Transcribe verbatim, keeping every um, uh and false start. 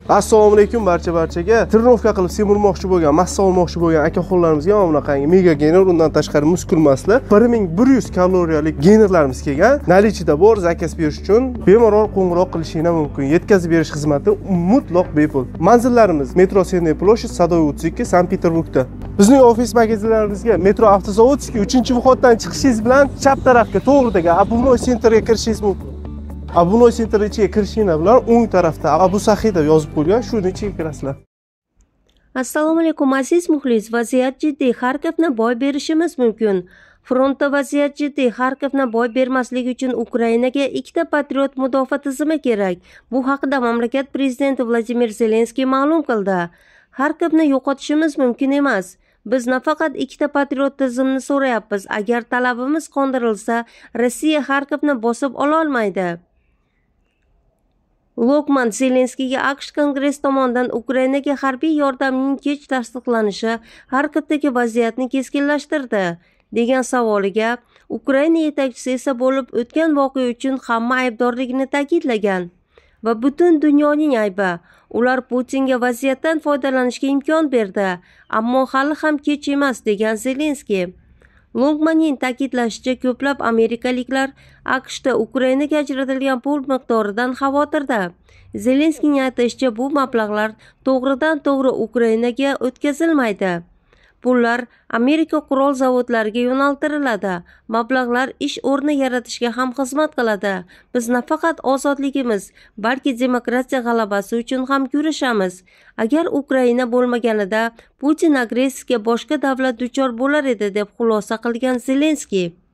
Assalomu alaykum barcha barchaga. Trenirovka qilib semirmoqchi bo'lgan, massa olmoqchi bo'lgan akaxonlarimizga mana bunaqangi mega gainer, undan tashqari muskulmasli bir ming bir yuz kaloriyalik geynerlarimiz kelgan. Nalichida bor, zakaz berish uchun bemalol qo'ng'iroq qilishinglar mumkin. Yetkazib berish xizmati mutlaq bepul. Manzillarimiz Metro Senniy ploshad, Sadoy o'ttiz ikki, Sankt-Peterburgda. Bizning ofis magazinlarimizga Metro avtozavodskiy uchinchi vходdan chiqishingiz bilan chap tarafga to'g'ridagi Abunoy sentrga kirishingiz mumkin. Abunoy sentr ichiga kirishinglar bilan o'ng tarafda Abu Saxiy deb yozib qo'ygan, shuni ichiga kirasizlar. Assalomu alaykum aziz muxlis. Vaziyat jiddiy. Xarkovni boy berishimiz mumkin. Frontda vaziyat jiddiy. Xarkovni boy bermasligi uchun Ukrainaga ikkita patriot mudofaa tizimi kerak. Bu haqida mamlakat prezidenti Vladimir Zelenskiy ma'lum qildi. Xarkovni yo'qotishimiz mumkin emas. Biz nafaqat ikkita patriot tizimini so'rayapmiz. Agar talabimiz qondirilsa, Rossiya Xarkovni bosib ola olmaydi. Lokman Zelenskiyga AQSh Kongress tomonidan Ukrainaga harbiy yordamning kech tasdiqlanishi Xarkovdagi vaziyatni keskinlashtirdi degan savoliga Ukraina yetakchisi esa bo'lib o'tgan voqea uchun hamma aybdorligini ta'kidlagan va butun dunyoning aybi. Ular Putinga vaziyatdan foydalanishga imkon berdi, ammo hali ham kech emas degan Zelenskiy. Longmanning ta'kidlashicha, ko'plab amerikaliklar AQShda Ukrainaga ajratilgan pul miqdoridan xavotirda. Zelenskiyning aytishicha, bu mablag'lar to'g'ridan to'g'ri Ukrainaga o'tkazilmaydi. Pullar Amerika qurol zavodlariga yo'naltiriladi. Mablag'lar ish o'rni yaratishga ham xizmat qiladi. Biz nafaqat ozodligimiz, balki demokratiya g'alabasi uchun ham kurashamiz. Agar Ukraina bo'lmaganida Putin agressiyaga boshqa davlat duchor bo'lar edi, deb xulosa qilgan Zelenskiy.